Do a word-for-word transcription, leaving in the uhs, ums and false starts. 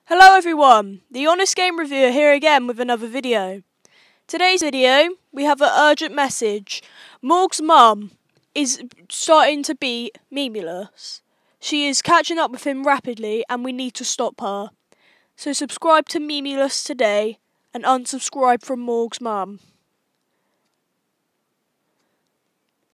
Hello everyone, the Honest Game Reviewer here again with another video. Today's video, we have an urgent message. Morgz' mum is starting to be memulous. She is catching up with him rapidly and we need to stop her. So subscribe to Memulous today and unsubscribe from Morgz' mum.